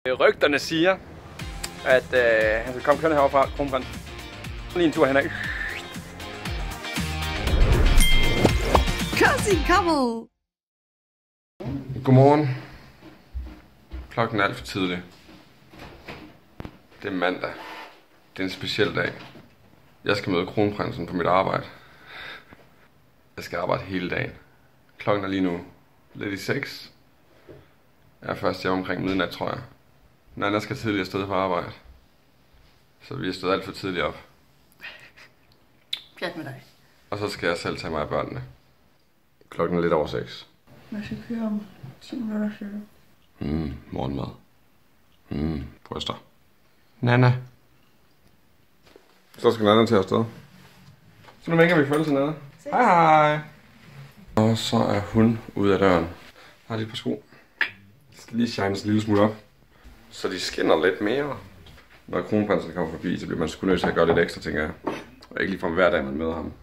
Rygterne siger, at han skal komme kørende herovre fra Kronprinsen. Lige en tur henad. Cousin Couple! Godmorgen. Klokken er alt for tidlig. Det er mandag. Det er en speciel dag. Jeg skal møde Kronprinsen på mit arbejde. Jeg skal arbejde hele dagen. Klokken er lige nu lidt i 6. Jeg er først hjemme omkring midnat, tror jeg. Nana skal tidligere afsted på arbejde. Så vi er stået alt for tidligt op. Pjat med dig. Og så skal jeg selv tage mig af børnene. Klokken er lidt over 6. Jeg skal køre om 10 minutter, siger du. Morgenmad. Bryster. Nana. Så skal Nana til afsted. Så nu vinker vi følge til Nana. Hej hej. Og så er hun ude af døren. Jeg har lige et par sko. Jeg skal lige shines en lille smule op. Så de skinner lidt mere. Når Kronprinsen kommer forbi, så bliver man sgu nødt til at gøre lidt ekstra, tænker jeg. Og ikke lige fra hver dag, man møder ham.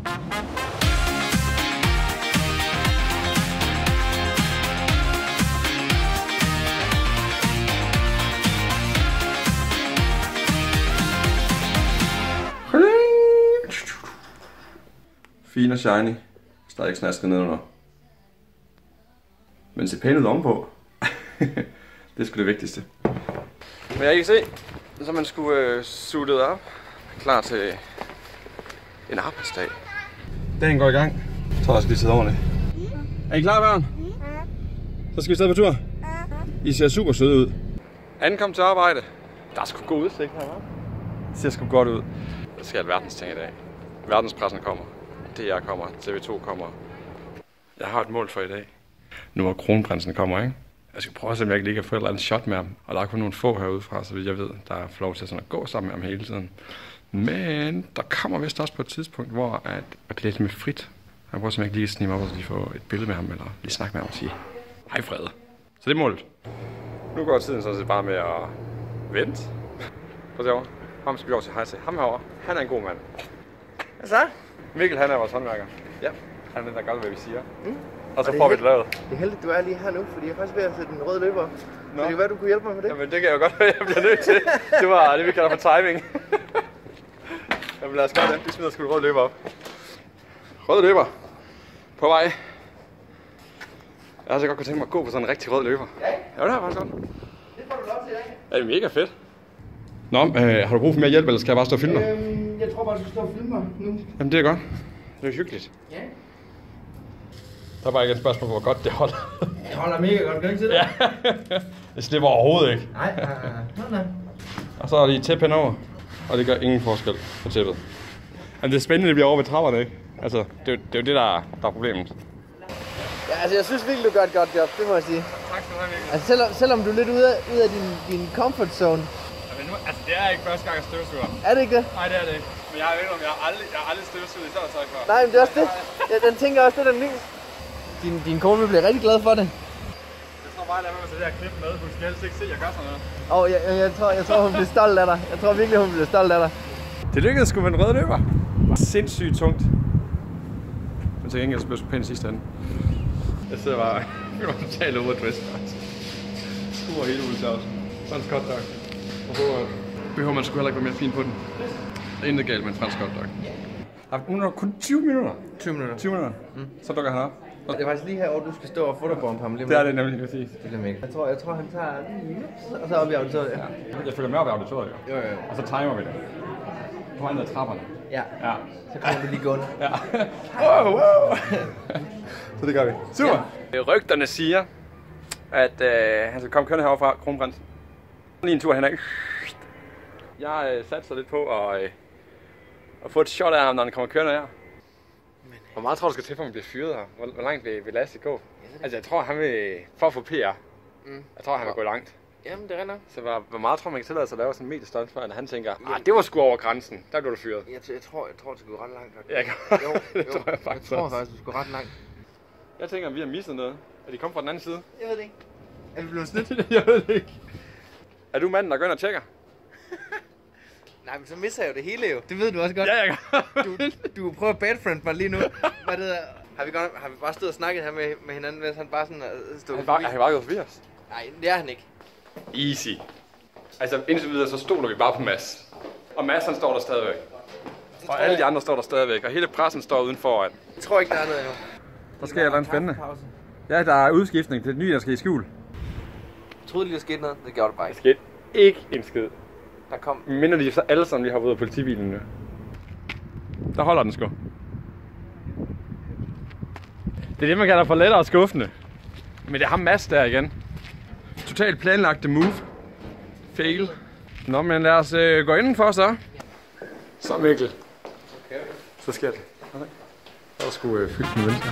Fin og shiny. Stadig ikke snasket nedenunder. Men se pænt ud ovenpå. Det er sgu det vigtigste. Men jeg kan se, så man skulle suited op. Klar til en arbejdsdag. Dagen går i gang. Jeg tror, jeg skal lige sidde ordentligt. Er I klar, børn? Så skal vi stadig på tur. I ser super søde ud. Ankom til arbejde. Der er sgu god udsigt her, hva'? Det ser sgu godt ud. Der sker alverdens ting i dag. Verdenspressen kommer. DR kommer. TV2 kommer. Jeg har et mål for i dag. Nu hvor Kronprinsen kommer, ikke? Jeg skal prøve at se, om jeg ikke lige kan få et eller andet shot med ham. Og der er kun nogle få herudefra, så vidt jeg ved, der er lov til sådan at gå sammen med ham hele tiden. Men der kommer vist også på et tidspunkt, hvor det er lidt med frit. Jeg prøver simpelthen lige at snige mig op og lige få et billede med ham, eller lige snakke med ham og sige, hej Frede. Så det er målet. Nu går tiden så bare med at vente. Prøv at se over. Ham skal vi over til hej til. Ham herovre, han er en god mand. Hvad så? Mikkel, han er vores håndværker. Ja. Han er den, der gør, hvad vi siger. Og så Og får vi det lavet. Det er heldigt, du er lige her nu, fordi jeg er faktisk ved at sætte en rød løber op. Så det kan være, du kunne hjælpe mig med det. Jamen det kan jeg jo godt være, jeg bliver nødt til. Det var det, vi kalder for timing. Jamen lad os gøre det. Vi smider sgu en rød løber op. Rød løber. På vej. Jeg har så godt kunne tænke mig at gå på sådan en rigtig rød løber. Ja, Ja, det har jeg faktisk godt. det får du lov til, ikke? Ja, det er mega fedt. Nå, har du brug for mere hjælp, eller skal jeg bare stå og filme dig? Jeg tror bare, du skal stå og filme mig nu. Jamen det er godt. Det er hyggeligt. Ja. Der er bare ikke et spørgsmål, hvor godt det holder. Det holder mega godt, kan du ikke se det? Ja. Det slipper overhovedet ikke. Nej. Og så er de tæppe henover, og det gør ingen forskel på tæppet. Men det er spændende, det bliver over ved trapperne, ikke? Altså, det er jo det, der er problemet. Ja, altså jeg synes virkelig, du gør et godt job, det må jeg sige. Tak skal du have, Mikkel. Altså selvom du er lidt ude af din comfort zone. Men nu, altså, det er ikke første gang, jeg støvsuger. Er det ikke det? Nej, det er det ikke. Men jeg ved om jeg har aldrig støvsuget i sådan tøj før. Nej, men det er også det. Den tænker også, det er den lille. Din kone vil blive rigtig glad for det. Jeg tror bare, at jeg vil tage det her klip med. Hun skal helst ikke se, at jeg gør sådan noget. Og jeg tror, hun bliver stolt af dig. Jeg tror virkelig, hun bliver stolt af dig. Det lykkedes sgu med en rød løber. Sindssygt tungt. Men til gengæld så blev det sgu pænt sidste ende. Jeg sidder bare og totalt overdressed. Skruer hele ud til os. Sådan en hotdog. Og behøver man sgu heller ikke være mere fin på den. Der er intet galt med en fransk hotdog. Hun har kun 20 minutter. 20 minutter. 20 minutter. Så dukker han op. Det er faktisk lige herovre, du skal stå og fotobombe ham lige. Det er det nemlig, præcis. Det bliver mega. Jeg tror han tager og så op i auditoriet. Ja. Jeg følger med op i auditoriet, jo. Jo. Og så timer vi det. På vej ned ad trapperne. Ja. Ja. Så kommer du lige gående. Ja. Wow. Så det gør vi. Super. Ja. Rygterne siger, at han skal komme kørende herovre fra Kronprinsen. Lige en tur henad. Jeg satser lidt på at få et shot af ham, når han kommer kørende her. Hvor meget tror du skal til, for at man bliver fyret her? Hvor langt vil Lasse gå? Altså jeg tror, han vil, for at få PR, jeg tror, han vil gå langt. Jamen, det render. Så hvor meget tror man kan tillade sig at lave sådan en mediestunt, før han tænker, det var sgu over grænsen, der blev du fyret. Jeg tror, det skulle ret langt. Ja, det tror jeg faktisk. Jeg tror faktisk, det skulle ret langt. Jeg tænker, at vi har misset noget. Er de kommet fra den anden side? Jeg ved det ikke. Er vi blevet snydt? Jeg ved det ikke. Er du manden, der går ind og tjekker? Nej, men så misser jeg jo det hele jo. Det ved du også godt. Ja, jeg gør. Du prøver at badfriend mig lige nu. Hvad det har vi bare stået og snakket her med hinanden, mens han bare sådan stod Han var gået forbi os. Nej, det er han ikke. Easy. Altså indtil videre, så stoler vi bare på Mads. Og Mads han står der stadigvæk. Og alle de andre står der stadigvæk, og hele pressen står udenfor. Jeg tror ikke, der er noget endnu. Der sker noget spændende. Ja, der er udskiftning til det nye, der skal i skjul. Jeg troede lige, der skete noget. Det gjorde det bare ikke. Der skete ikke en skid. Der kom... Minder de så alle sammen, vi har ud af politibilen nu. Der holder den sgu. Det er det, man kalder for lettere og skuffende. Men det er ham Mads der igen. Totalt planlagte move. Fail. Nå, men lad os gå indenfor så. Så Mikkel. Okay. Så skal det. Okay. Der er sgu fyldt med mennesker.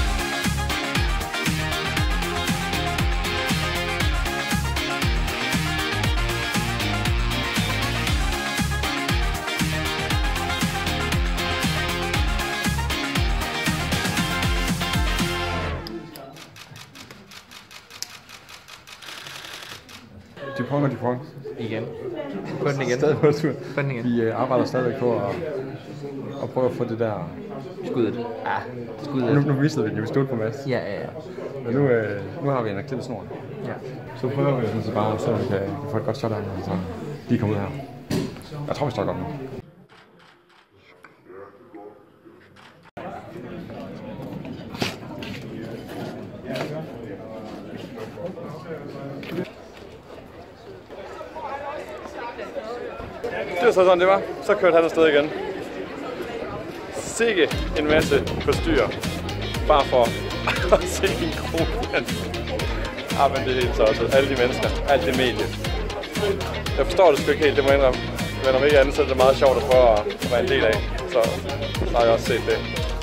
De prøver. Igen. På den igen. Stadig på tur. På den igen. Vi arbejder stadigvæk på at prøve at få det der... Skuddet. Ja, skuddet. Nu mistede vi den, vi stod på Mads. Ja. Men nu har vi en aktiv snor. Ja. Så prøver vi sådan så bare, så vi kan få et godt shot af den, så lige komme ud her. Jeg tror, vi står godt nu. Det var så sådan, det var. Så kørte han afsted igen. Sikke en masse forstyr. Bare for at se en gruppe. Ah, men det er helt tosset. Alle de mennesker. Alt det medie. Jeg forstår det sgu ikke helt, det må jeg indrømme. Men om ikke andet, så er det meget sjovt at prøve at være en del af. Så har jeg også set det.